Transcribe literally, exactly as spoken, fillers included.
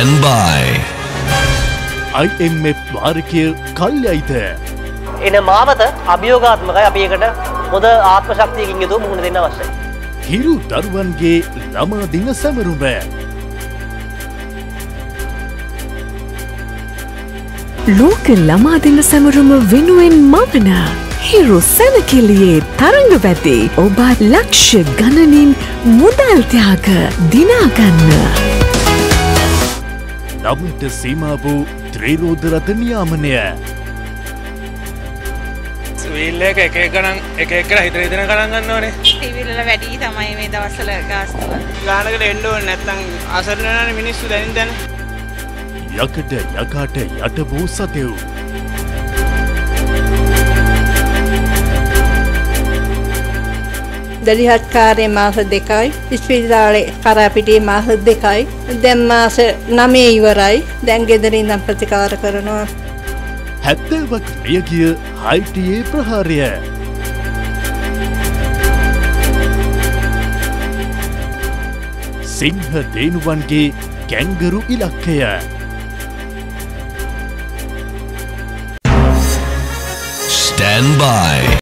Stand by. I M F වාරිකය කල්යයිද? එන මාවත අභියෝගාත්මකයි. අපි ඒකට හොඳ ආත්ම ශක්තියකින් යුතුව මුහුණ දෙන්න අවශ්‍යයි. හිරු දරුවන්ගේ ළමා දින සැමරුම. ලෝක ළමා දින සැමරුම වෙනුවෙන් මවන හිරු සැනකෙළියේ තරඟ වැදී ඔබ ලක්ෂ ගණනින් මුදල් ත්‍යාග දිනාගන්න. නමට සීමා වූ ත්‍රිරෝද රථ නියාමනය. වීල් එක එක එක ගණන් එක එක හිතන හිතන ගණන් ගන්න ඕනේ. ටීවී වල වැඩි තමයි මේ දවස්වල ගාස්තුව. ගානකට එන්න ඕනේ නැත්නම් අසරණ වෙනානේ මිනිස්සු දැනින් දැන. යකට යකාට යට වූ සතෙව්. දලිහත්කාරයේ මාස දෙකයි, ඉස්පිරිතාලේ කරාපිටියේ මාස දෙකයි. දැන් මාස නවය ඉවරයි. දැන් ගෙදර ඉඳන් ප්‍රතිකාර කරනවා. හැත්තෑවක් මියගිය හයිටියේ ප්‍රහාරය. සිංහ දේනුවන්ගේ කැංගරු ඉලක්කය. Stand by.